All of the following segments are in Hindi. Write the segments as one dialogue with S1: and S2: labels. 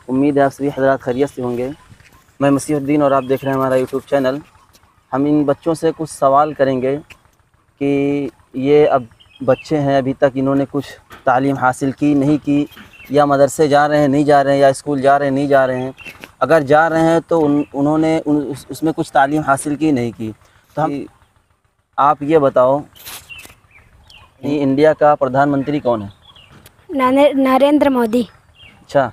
S1: उम्मीद है आप सभी हज़रात खैरियत से होंगे। मैं मसीहुद्दीन और आप देख रहे हैं हमारा यूट्यूब चैनल। हम इन बच्चों से कुछ सवाल करेंगे कि ये अब बच्चे हैं, अभी तक इन्होंने कुछ तालीम हासिल की नहीं की, या मदरसे जा रहे हैं नहीं जा रहे हैं, या स्कूल जा रहे हैं नहीं जा रहे हैं। अगर जा रहे हैं तो उन्होंने उसमें कुछ तालीम हासिल की नहीं की। तो आप ये बताओ, इंडिया का प्रधानमंत्री कौन है?
S2: नरेंद्र मोदी।
S1: अच्छा,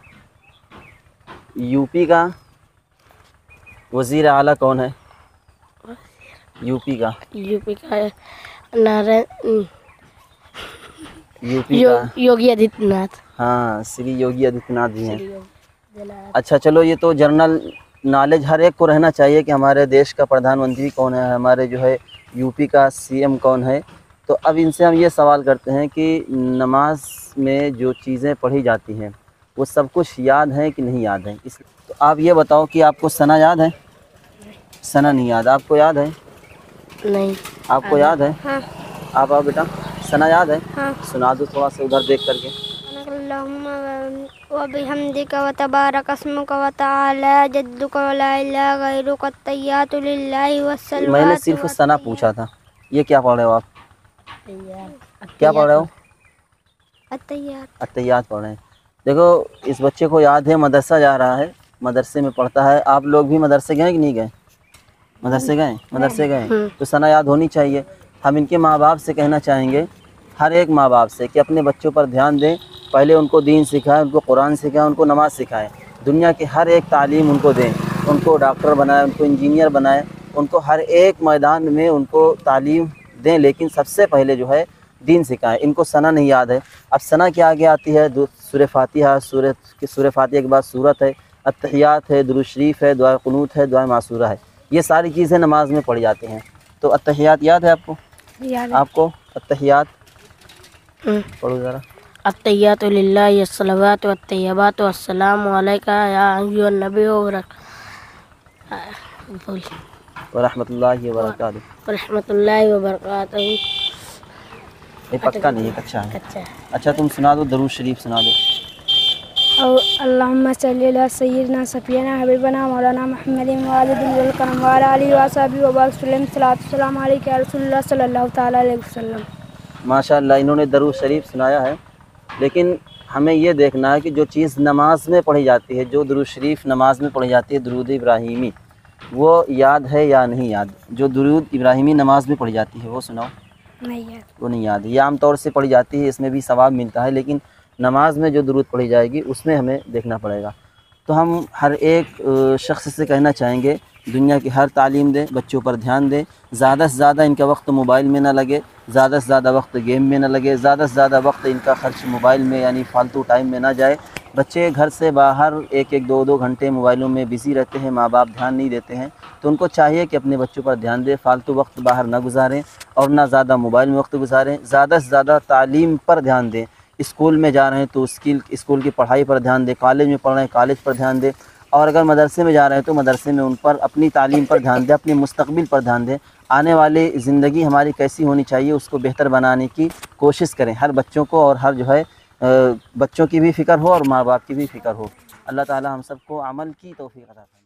S1: यूपी का वज़ीर आला कौन है? यूपी का
S2: यूपी का योगी आदित्यनाथ।
S1: हाँ, श्री योगी आदित्यनाथ जी हैं। अच्छा चलो, ये तो जनरल नॉलेज हर एक को रहना चाहिए कि हमारे देश का प्रधानमंत्री कौन है, हमारे जो है यूपी का सीएम कौन है। तो अब इनसे हम ये सवाल करते हैं कि नमाज में जो चीज़ें पढ़ी जाती हैं वो सब कुछ याद है कि नहीं याद है? तो आप ये बताओ कि आपको सना याद है? सना नहीं याद, आपको याद है?
S2: नहीं।
S1: आपको याद है?
S2: हाँ।
S1: आप आओ बेटा, सना याद है?
S2: हाँ।
S1: सुना दो थोड़ा सा उधर देख करके। मैंने सिर्फ सना पूछा था, ये क्या पढ़ रहे हो आप? क्या पढ़ रहे हो? अत्तहियात पढ़ रहे हैं। देखो, इस बच्चे को याद है, मदरसा जा रहा है, मदरसे में पढ़ता है। आप लोग भी मदरसे गए कि नहीं गए? मदरसे गए? मदरसे गए तो सना याद होनी चाहिए। हम इनके माँ बाप से कहना चाहेंगे, हर एक माँ बाप से, कि अपने बच्चों पर ध्यान दें। पहले उनको दीन सिखाएं, उनको कुरान सिखाएं, उनको नमाज सिखाएं, दुनिया की हर एक तालीम उनको दें। उनको डॉक्टर बनाएं, उनको इंजीनियर बनाएं, उनको हर एक मैदान में उनको तालीम दें, लेकिन सबसे पहले जो है दीन सिखाएं। इनको सना नहीं याद है। अब सना के आगे आती है सूरह फातिहा, सूरह फातिहा के बाद सूरत है, अत्तहियात है, दुरूद शरीफ है, दुआ कुनूत है, दुआ मासूरा है। ये सारी चीज़ें नमाज में पढ़ी जाती हैं। तो अत्तहियात याद है आपको?
S2: याद है।
S1: आपको अत्तहियात पढ़ो ज़रा।
S2: अत्तहियातु लिल्लाहि अस्सलावातु अत्तय्यबातु अस्सलामु अलैका या अय्युहन नबी व
S1: रहमतुल्लाहि व
S2: बरकातहू।
S1: ये पक्का नहीं है, कच्चा है। अच्छा तुम सुना दो, दरूद शरीफ सुना दो।
S2: अल्लाहुम्मा सल्ली अला सय्यिदना सफियना हबीबना मौलाना मुहम्मदिन वालिदिल करम व अला आलिहि व सहाबिहि व बारिक वसल्लम। सल्लल्लाहु सलाम अलैका या रसूलल्लाह सल्लल्लाहु तआला अलैहि वसल्लम। माशाअल्लाह,
S1: इन्होंने दरूद शरीफ सुनाया है। लेकिन हमें ये देखना है कि जो चीज़ नमाज में पढ़ी जाती है, जो दरूद शरीफ नमाज में पढ़ी जाती है, दरूद इब्राहिमी, वो याद है या नहीं याद? जो दरूद इब्राहिमी नमाज में पढ़ी जाती है वो सुनाओ।
S2: नहीं याद।
S1: वो नहीं याद। ये आम तौर से पढ़ी जाती है, इसमें भी सवाब मिलता है, लेकिन नमाज में जो दुरूद पढ़ी जाएगी उसमें हमें देखना पड़ेगा। तो हम हर एक शख्स से कहना चाहेंगे, दुनिया की हर तालीम दें, बच्चों पर ध्यान दें, ज़्यादा से ज़्यादा इनका वक्त मोबाइल में ना लगे, ज़्यादा से ज़्यादा वक्त गेम में ना लगे, ज़्यादा से ज़्यादा वक्त इनका खर्च मोबाइल में यानी फालतू टाइम में ना जाए। बच्चे घर से बाहर 1-1, 2-2 घंटे मोबाइलों में बिज़ी रहते हैं, माँ बाप ध्यान नहीं देते हैं। तो उनको चाहिए कि अपने बच्चों पर ध्यान दें, फालतू वक्त बाहर ना गुजारें और ना ज़्यादा मोबाइल में वक्त गुजारें। ज़्यादा से ज़्यादा तालीम पर ध्यान दें। स्कूल में जा रहे हैं तो स्कूल की पढ़ाई पर ध्यान दें, कॉलेज में पढ़ रहे हैं कॉलेज पर ध्यान दें, और अगर मदरसे में जा रहे हैं तो मदरसे में उन पर अपनी तालीम पर ध्यान दें, अपने मुस्तकबिल पर ध्यान दें। आने वाली ज़िंदगी हमारी कैसी होनी चाहिए उसको बेहतर बनाने की कोशिश करें, हर बच्चों को, और हर जो है बच्चों की भी फ़िक्र हो और माँ बाप की भी फ़िक्र हो। अल्लाह ताला हम सबको अमल की तौफ़ीक़ अता फरमाए।